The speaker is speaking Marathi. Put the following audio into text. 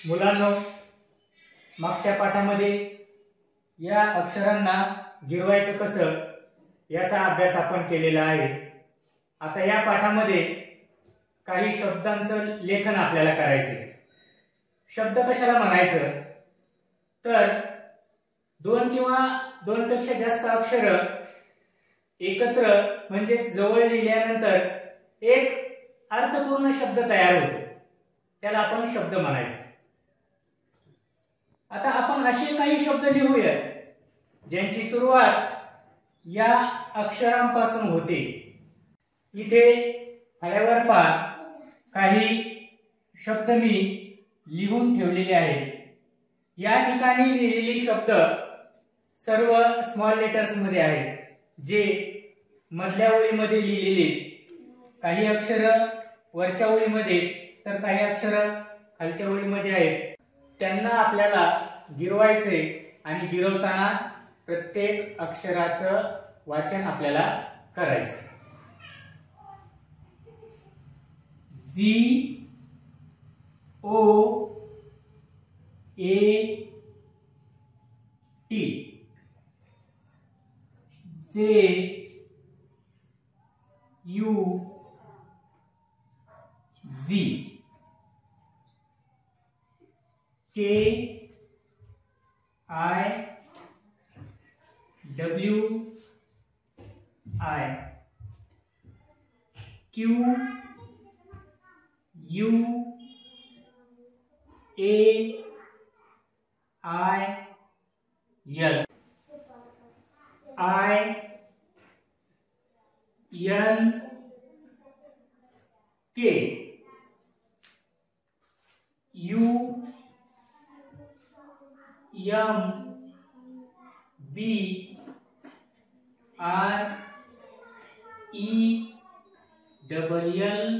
मुलांनो, मागच्या पाठामध्ये या अक्षरांना गिरवायचं कसं याचा अभ्यास आपण केलेला आहे। आता या पाठामध्ये काही शब्दांचं लेखन आपल्याला करायचं। शब्द कशाला म्हणायचं तर दोन किंवा दोनपेक्षा जास्त अक्षर एकत्र म्हणजे जवळ लिहिल्यानंतर एक अर्थपूर्ण शब्द तयार होतो, त्याला आपण शब्द म्हणायचं। आता आपण असे काही शब्द लिहूया ज्यांची सुरुवात या अक्षरांपासून होते। इथे फळ्यावर पहा, काही शब्द मी लिहून ठेवलेले आहेत। या ठिकाणी लिहिलेले शब्द सर्व स्मॉल लेटर्स मध्ये आहेत, जे मधल्या ओळीमध्ये लिहिलेले, काही अक्षर वरच्या ओळीमध्ये तर काही अक्षर खालच्या ओळीमध्ये आहेत। त्यांना आपल्याला गिरवायचे आणि गिरवताना प्रत्येक अक्षराचं वाचन आपल्याला करायचं। Z O A T, J U Z, K I W I, Q U A I L, I N K, U M B R E L L